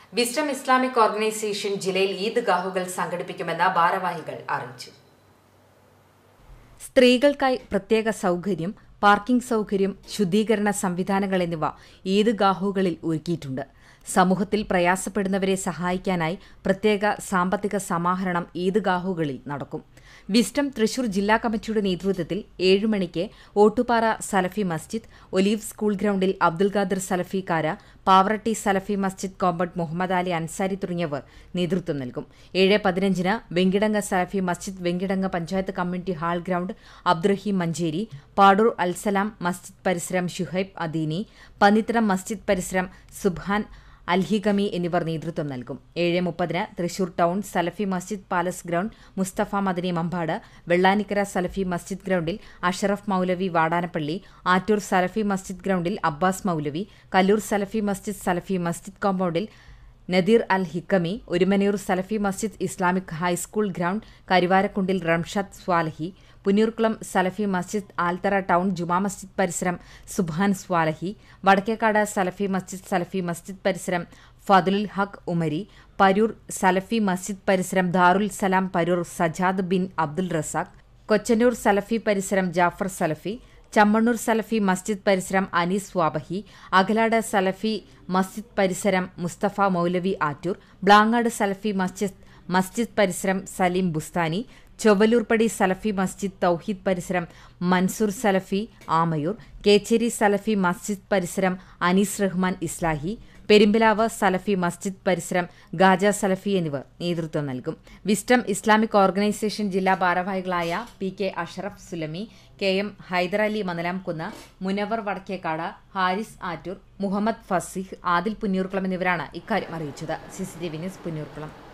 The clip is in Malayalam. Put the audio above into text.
വിസ്റ്റം ഇസ്ലാമിക് ഓർഗനൈസേഷൻ ജില്ലയിൽ ഈദ്ഗാഹുകൾ സംഘടിപ്പിക്കുമെന്ന് ഭാരവാഹികൾ അറിയിച്ചു. സ്ത്രീകൾക്കായി പ്രത്യേക സൌകര്യം, പാർക്കിംഗ് സൌകര്യം, ശുദ്ധീകരണ സംവിധാനങ്ങൾ എന്നിവ ഈദ്ഗാഹുകളിൽ ഒരുക്കിയിട്ടുണ്ട്. സമൂഹത്തിൽ പ്രയാസപ്പെടുന്നവരെ സഹായിക്കാനായി പ്രത്യേക സാമ്പത്തിക സമാഹരണം ഈദ്ഗാഹുകളിൽ നടക്കും. വിസ്റ്റം തൃശൂർ ജില്ലാ കമ്മിറ്റിയുടെ നേതൃത്വത്തിൽ 7 മണിക്ക് ഓട്ടുപാറ സലഫി മസ്ജിദ്, ഒലീവ് സ്കൂൾ ഗ്രൌണ്ടിൽ അബ്ദുൽ ഖാദർ സലഫി കാര, പാവറട്ടി സലഫി മസ്ജിദ് കോമ്പൗണ്ട് മുഹമ്മദ് അലി അൻസാരി തുടങ്ങിയവർ നേതൃത്വം നൽകും. 7:15 Venkitangu Salafi Masjid, Venkitangu panchayat community hall ground, Abdurahim Manjeri, Padoor Alsalam Masjid പരിസരം ഷുഹൈബ് അദീനി, പന്നിത്തരം മസ്ജിദ് പരിസരം സുബ്ഹാൻ അൽഹിഗമി എന്നിവർ നേതൃത്വം നൽകും. 7:30 Thrissur town Salafi Masjid palace ground, Musthafa Madani Mampad, Vellanikkara Salafi Masjid ഗ്രൌണ്ടിൽ അഷറഫ് മൌലവി വാടാനപ്പള്ളി, ആറ്റൂർ സലഫി മസ്ജിദ് ഗ്രൌണ്ടിൽ അബ്ബാസ് മൌലവി, കല്ലൂർ സലഫി മസ്ജിദ് കോമ്പൗണ്ടിൽ Nadeer Al Hikami, Orumanayur Salafi Masjid Islamic high school ground, കരുവാരക്കുണ്ടിൽ റംഷാദ് സ്വാലഹി, പുന്നൂർക്കുളം സലഫി മസ്ജിദ് ആൽത്തറ ടൌൺ ജുമാ മസ്ജിദ് പരിസരം സുബ്ഹാൻ സ്വാലഹി, വടക്കേക്കാട് സലഫി മസ്ജിദ് പരിസരം ഫാദുൽ ഹഖ് ഉമരി, പരൂർ സലഫി മസ്ജിദ് പരിസരം ദാറുൽ സലാം പരൂർ സജാദ് ബിൻ അബ്ദുൽ റസാഖ്, കൊച്ചന്നൂർ സലഫി പരിസരം ജാഫർ സലഫി, ചമ്മണ്ണൂർ സലഫി മസ്ജിദ് പരിസരം അനീസ് വാബഹി, അകലാട് സലഫി മസ്ജിദ് പരിസരം മുസ്തഫ മൌലവി ആറ്റൂർ, ബ്ലാങ്ങാട് സലഫി മസ്ജിദ് പരിസരം സലീം ബുസ്താനി, ചൊവ്വലൂർപ്പടി സലഫി മസ്ജിദ് തൗഹീദ് പരിസരം മൻസൂർ സലഫി ആമയൂർ, കേച്ചേരി സലഫി മസ്ജിദ് പരിസരം അനീസ് റഹ്മാൻ ഇസ്ലാഹി, പെരുമ്പിലാവ് സലഫി മസ്ജിദ് പരിസരം ഗാജ സലഫി എന്നിവർ നേതൃത്വം നൽകും. വിസ്റ്റം ഇസ്ലാമിക് ഓർഗനൈസേഷൻ ജില്ലാ ഭാരവാഹികളായ PK അഷറഫ് സുലമി, KM ഹൈദരലി മണലാംകുന്ന്, മുനവർ വടക്കേക്കാട്, ഹാരിസ് ആറ്റൂർ, മുഹമ്മദ് ഫസീഹ്, ആദിൽ പുന്നൂർക്കുളം എന്നിവരാണ് ഇക്കാര്യം അറിയിച്ചത്. CCTV news Punnurkulam.